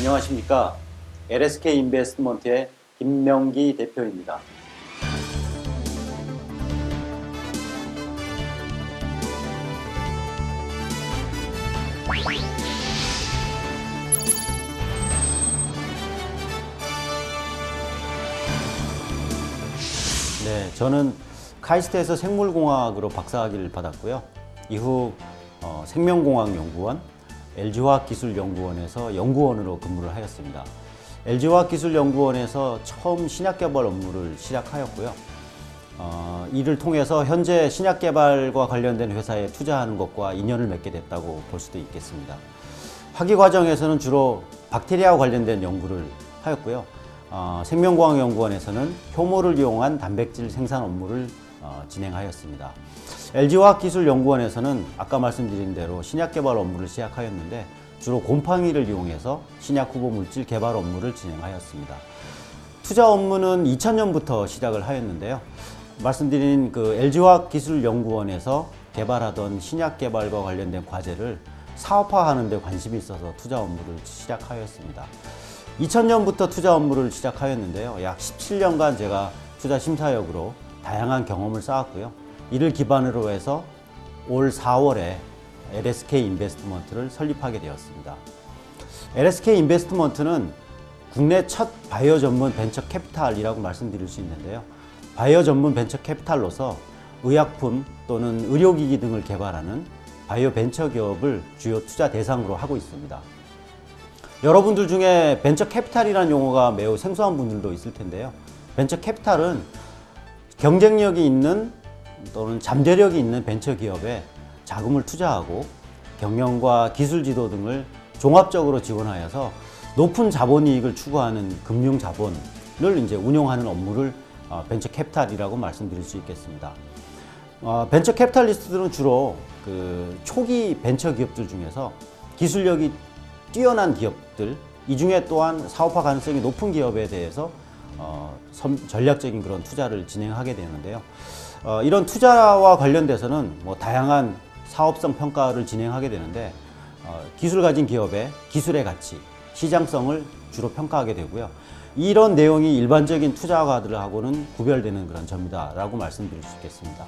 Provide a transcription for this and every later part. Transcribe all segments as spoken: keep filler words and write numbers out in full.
안녕하십니까. 엘에스케이 인베스트먼트의 김명기 대표입니다. 네, 저는 카이스트에서 생물공학으로 박사학위를 받았고요. 이후 어, 생명공학연구원, 엘지화학기술연구원에서 연구원으로 근무를 하였습니다. 엘지화학기술연구원에서 처음 신약개발 업무를 시작하였고요. 어, 이를 통해서 현재 신약개발과 관련된 회사에 투자하는 것과 인연을 맺게 됐다고 볼 수도 있겠습니다. 학위 과정에서는 주로 박테리아와 관련된 연구를 하였고요. 어, 생명공학연구원에서는 효모를 이용한 단백질 생산 업무를 어, 진행하였습니다. 엘지화학기술연구원에서는 아까 말씀드린 대로 신약개발 업무를 시작하였는데 주로 곰팡이를 이용해서 신약 후보물질 개발 업무를 진행하였습니다. 투자 업무는 이천 년부터 시작을 하였는데요. 말씀드린 그 엘지화학기술연구원에서 개발하던 신약개발과 관련된 과제를 사업화하는 데 관심이 있어서 투자 업무를 시작하였습니다. 이천 년부터 투자 업무를 시작하였는데요. 약 십칠 년간 제가 투자 심사역으로 다양한 경험을 쌓았고요. 이를 기반으로 해서 올 사월에 엘에스케이 인베스트먼트를 설립하게 되었습니다. 엘에스케이 인베스트먼트는 국내 첫 바이오 전문 벤처 캐피탈이라고 말씀드릴 수 있는데요. 바이오 전문 벤처 캐피탈로서 의약품 또는 의료기기 등을 개발하는 바이오 벤처 기업을 주요 투자 대상으로 하고 있습니다. 여러분들 중에 벤처 캐피탈이라는 용어가 매우 생소한 분들도 있을 텐데요. 벤처 캐피탈은 경쟁력이 있는 또는 잠재력이 있는 벤처 기업에 자금을 투자하고 경영과 기술 지도 등을 종합적으로 지원하여서 높은 자본이익을 추구하는 금융 자본을 이제 운용하는 업무를 벤처 캐피탈이라고 말씀드릴 수 있겠습니다. 어, 벤처 캐피탈리스트들은 주로 그 초기 벤처 기업들 중에서 기술력이 뛰어난 기업들, 이 중에 또한 사업화 가능성이 높은 기업에 대해서 어, 섬, 전략적인 그런 투자를 진행하게 되는데요. 어, 이런 투자와 관련돼서는 뭐 다양한 사업성 평가를 진행하게 되는데 어, 기술 가진 기업의 기술의 가치, 시장성을 주로 평가하게 되고요. 이런 내용이 일반적인 투자가들하고는 구별되는 그런 점이다라고 말씀드릴 수 있겠습니다.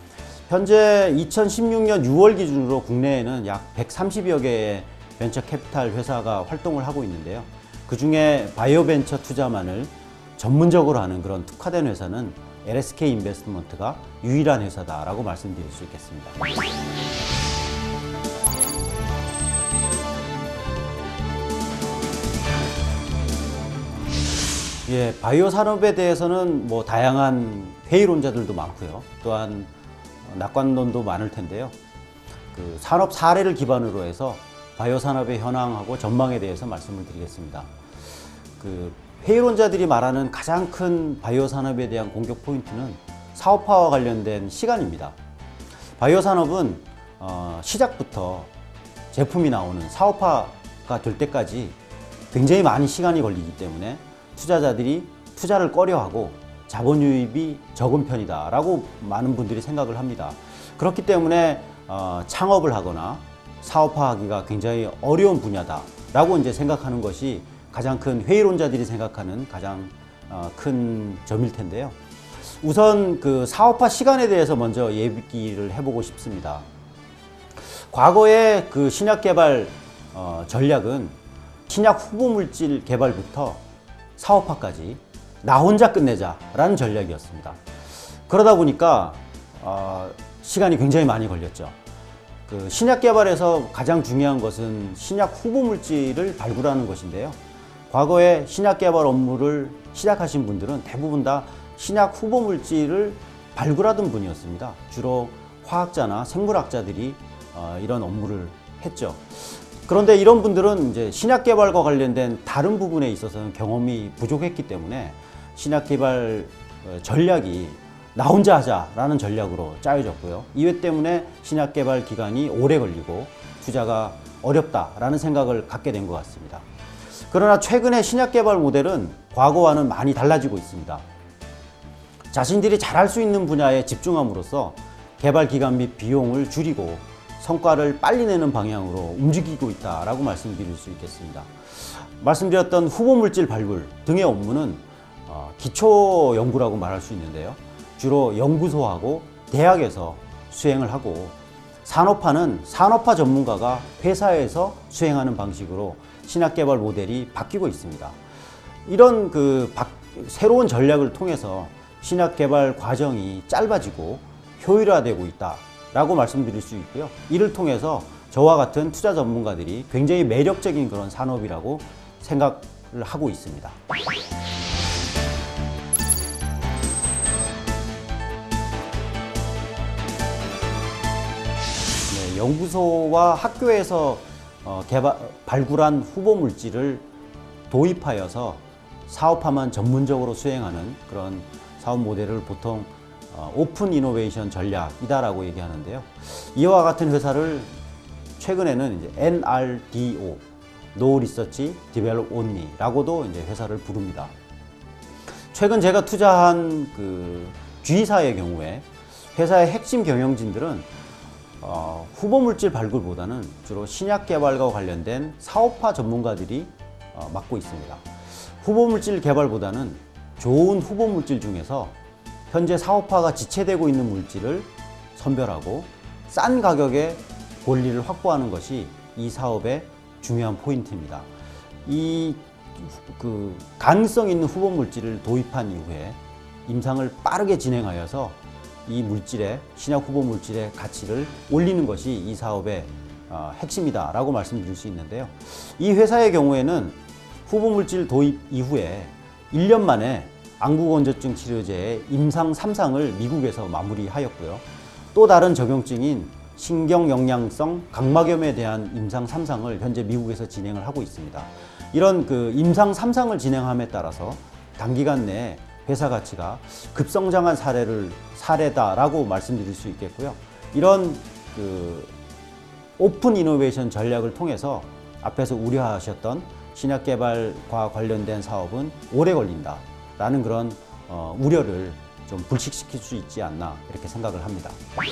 현재 이천십육 년 유월 기준으로 국내에는 약 백삼십여 개의 벤처 캐피탈 회사가 활동을 하고 있는데요. 그 중에 바이오 벤처 투자만을 전문적으로 하는 그런 특화된 회사는 엘에스케이 인베스트먼트가 유일한 회사다라고 말씀드릴 수 있겠습니다. 예, 바이오 산업에 대해서는 뭐 다양한 회의론자들도 많고요. 또한 낙관론도 많을 텐데요. 그 산업 사례를 기반으로 해서 바이오 산업의 현황하고 전망에 대해서 말씀을 드리겠습니다. 그 회의론자들이 말하는 가장 큰 바이오 산업에 대한 공격 포인트는 사업화와 관련된 시간입니다. 바이오 산업은 어, 시작부터 제품이 나오는 사업화가 될 때까지 굉장히 많은 시간이 걸리기 때문에 투자자들이 투자를 꺼려하고 자본 유입이 적은 편이다 라고 많은 분들이 생각을 합니다. 그렇기 때문에 어, 창업을 하거나 사업화하기가 굉장히 어려운 분야다 라고 이제 생각하는 것이 가장 큰 회의론자들이 생각하는 가장 어, 큰 점일 텐데요. 우선 그 사업화 시간에 대해서 먼저 얘기를 해보고 싶습니다. 과거의 그 신약 개발 어, 전략은 신약 후보물질 개발부터 사업화까지 나 혼자 끝내자라는 전략이었습니다. 그러다 보니까 어, 시간이 굉장히 많이 걸렸죠. 그 신약 개발에서 가장 중요한 것은 신약 후보물질을 발굴하는 것인데요. 과거에 신약 개발 업무를 시작하신 분들은 대부분 다 신약 후보물질을 발굴하던 분이었습니다. 주로 화학자나 생물학자들이 어, 이런 업무를 했죠. 그런데 이런 분들은 이제 신약 개발과 관련된 다른 부분에 있어서는 경험이 부족했기 때문에 신약 개발 전략이 나 혼자 하자라는 전략으로 짜여졌고요. 이외 때문에 신약 개발 기간이 오래 걸리고 투자가 어렵다라는 생각을 갖게 된 것 같습니다. 그러나 최근에 신약 개발 모델은 과거와는 많이 달라지고 있습니다. 자신들이 잘할 수 있는 분야에 집중함으로써 개발 기간 및 비용을 줄이고 성과를 빨리 내는 방향으로 움직이고 있다라고 말씀드릴 수 있겠습니다. 말씀드렸던 후보물질 발굴 등의 업무는 어, 기초 연구라고 말할 수 있는데요. 주로 연구소하고 대학에서 수행을 하고, 산업화는 산업화 전문가가 회사에서 수행하는 방식으로 신약개발 모델이 바뀌고 있습니다. 이런 그 바, 새로운 전략을 통해서 신약개발 과정이 짧아지고 효율화되고 있다라고 말씀드릴 수 있고요. 이를 통해서 저와 같은 투자 전문가들이 굉장히 매력적인 그런 산업이라고 생각을 하고 있습니다. 네, 연구소와 학교에서 어, 개발, 발굴한 후보 물질을 도입하여서 사업화만 전문적으로 수행하는 그런 사업 모델을 보통 어, 오픈 이노베이션 전략이다라고 얘기하는데요. 이와 같은 회사를 최근에는 이제 엔 알 디 오, No Research Develop Only라고도 이제 회사를 부릅니다. 최근 제가 투자한 그 G사의 경우에 회사의 핵심 경영진들은 어, 후보 물질 발굴보다는 주로 신약 개발과 관련된 사업화 전문가들이 어, 맡고 있습니다. 후보 물질 개발보다는 좋은 후보 물질 중에서 현재 사업화가 지체되고 있는 물질을 선별하고 싼 가격에 권리를 확보하는 것이 이 사업의 중요한 포인트입니다. 이 그 가능성 있는 후보 물질을 도입한 이후에 임상을 빠르게 진행하여서 이 물질의 신약 후보 물질의 가치를 올리는 것이 이 사업의 어, 핵심이다라고 말씀드릴 수 있는데요. 이 회사의 경우에는 후보 물질 도입 이후에 일 년 만에 안구건조증 치료제의 임상 삼 상을 미국에서 마무리하였고요. 또 다른 적용증인 신경영양성 각막염에 대한 임상 삼 상을 현재 미국에서 진행을 하고 있습니다. 이런 그 임상 삼 상을 진행함에 따라서 단기간 내에 회사 가치가 급성장한 사례를 사례다라고 말씀드릴 수 있겠고요. 이런 그 오픈 이노베이션 전략을 통해서 앞에서 우려하셨던 신약 개발과 관련된 사업은 오래 걸린다라는 그런 어, 우려를 좀 불식시킬 수 있지 않나 이렇게 생각을 합니다.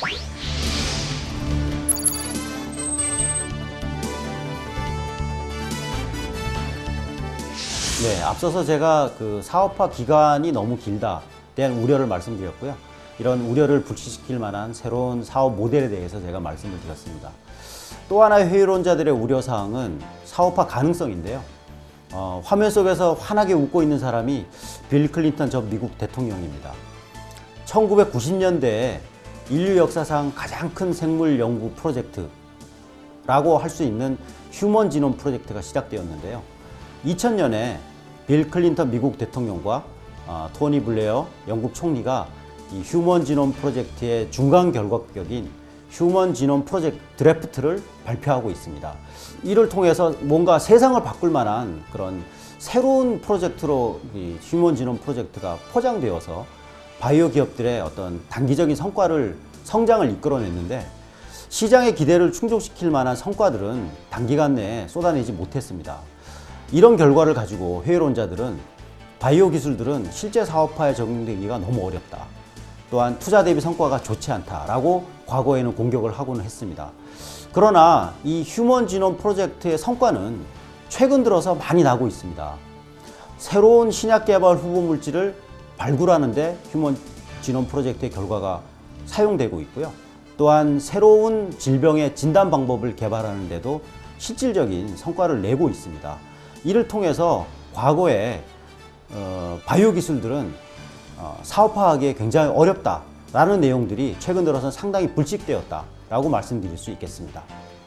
네, 앞서서 제가 그 사업화 기간이 너무 길다 대한 우려를 말씀드렸고요. 이런 우려를 불식시킬 만한 새로운 사업 모델에 대해서 제가 말씀을 드렸습니다. 또 하나의 회의론자들의 우려사항은 사업화 가능성인데요. 어, 화면 속에서 환하게 웃고 있는 사람이 빌 클린턴 전 미국 대통령입니다. 천구백구십 년대에 인류 역사상 가장 큰 생물 연구 프로젝트라고 할 수 있는 휴먼 지놈 프로젝트가 시작되었는데요. 이천 년에 빌 클린턴 미국 대통령과 어, 토니 블레어 영국 총리가 이 휴먼 지놈 프로젝트의 중간 결과격인 휴먼 지놈 프로젝트 드래프트를 발표하고 있습니다. 이를 통해서 뭔가 세상을 바꿀 만한 그런 새로운 프로젝트로 이 휴먼 지놈 프로젝트가 포장되어서 바이오 기업들의 어떤 단기적인 성과를 성장을 이끌어냈는데 시장의 기대를 충족시킬 만한 성과들은 단기간 내에 쏟아내지 못했습니다. 이런 결과를 가지고 회의론자들은 바이오 기술들은 실제 사업화에 적용되기가 너무 어렵다. 또한 투자 대비 성과가 좋지 않다라고 과거에는 공격을 하고는 했습니다. 그러나 이 휴먼 지놈 프로젝트의 성과는 최근 들어서 많이 나고 있습니다. 새로운 신약 개발 후보 물질을 발굴하는 데 휴먼 지놈 프로젝트의 결과가 사용되고 있고요. 또한 새로운 질병의 진단 방법을 개발하는 데도 실질적인 성과를 내고 있습니다. 이를 통해서 과거에 어, 바이오 기술들은 어, 사업화하기에 굉장히 어렵다라는 내용들이 최근 들어서 상당히 불식되었다라고 말씀드릴 수 있겠습니다.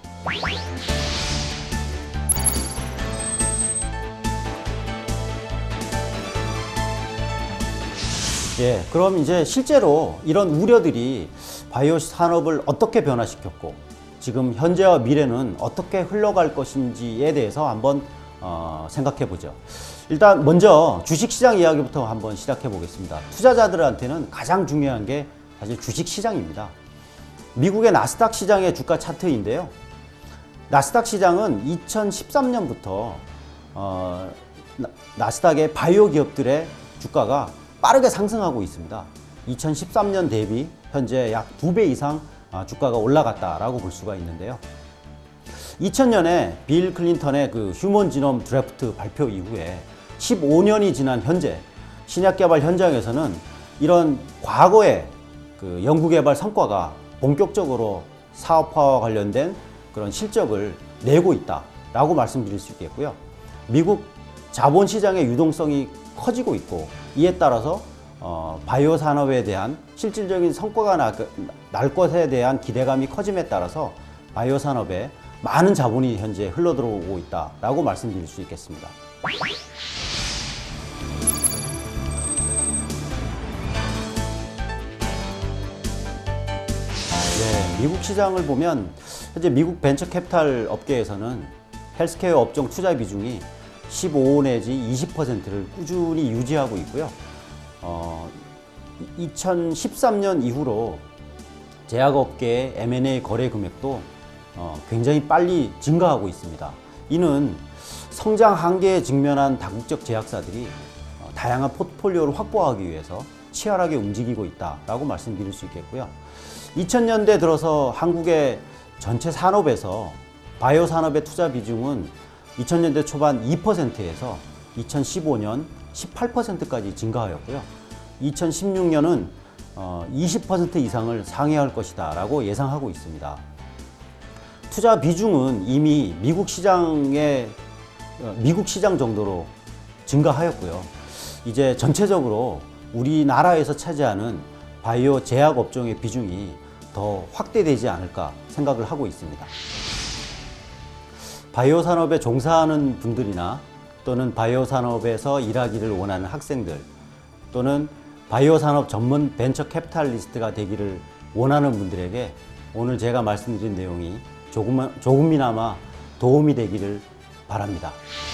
예, 그럼 이제 실제로 이런 우려들이 바이오 산업을 어떻게 변화시켰고 지금 현재와 미래는 어떻게 흘러갈 것인지에 대해서 한번 어, 생각해 보죠. 일단 먼저 주식시장 이야기부터 한번 시작해 보겠습니다. 투자자들한테는 가장 중요한 게 사실 주식시장입니다. 미국의 나스닥 시장의 주가 차트인데요. 나스닥 시장은 이천십삼 년부터 어, 나스닥의 바이오 기업들의 주가가 빠르게 상승하고 있습니다. 이천십삼 년 대비 현재 약 두 배 이상 주가가 올라갔다라고 볼 수가 있는데요. 이천 년에 빌 클린턴의 그 휴먼 지놈 드래프트 발표 이후에 십오 년이 지난 현재 신약 개발 현장에서는 이런 과거의 그 연구개발 성과가 본격적으로 사업화와 관련된 그런 실적을 내고 있다라고 말씀드릴 수 있겠고요. 미국 자본시장의 유동성이 커지고 있고, 이에 따라서 어, 바이오 산업에 대한 실질적인 성과가 나, 날 것에 대한 기대감이 커짐에 따라서 바이오 산업에 많은 자본이 현재 흘러들어오고 있다라고 말씀드릴 수 있겠습니다. 네, 미국 시장을 보면 현재 미국 벤처 캐피탈 업계에서는 헬스케어 업종 투자 비중이 십오 내지 이십 퍼센트를 꾸준히 유지하고 있고요. 어, 이천십삼 년 이후로 제약업계의 엠 앤 에이 거래 금액도 어, 굉장히 빨리 증가하고 있습니다. 이는 성장 한계에 직면한 다국적 제약사들이 어, 다양한 포트폴리오를 확보하기 위해서 치열하게 움직이고 있다라고 말씀드릴 수 있겠고요. 이천 년대 들어서 한국의 전체 산업에서 바이오 산업의 투자 비중은 이천 년대 초반 이 퍼센트에서 이천십오 년 십팔 퍼센트까지 증가하였고요. 이천십육 년은 이십 퍼센트 이상을 상회할 것이다 라고 예상하고 있습니다. 투자 비중은 이미 미국 시장의 미국 시장 정도로 증가하였고요. 이제 전체적으로 우리나라에서 차지하는 바이오 제약 업종의 비중이 더 확대되지 않을까 생각을 하고 있습니다. 바이오 산업에 종사하는 분들이나 또는 바이오 산업에서 일하기를 원하는 학생들, 또는 바이오 산업 전문 벤처 캐피탈리스트가 되기를 원하는 분들에게 오늘 제가 말씀드린 내용이 조금, 조금이나마 도움이 되기를 바랍니다.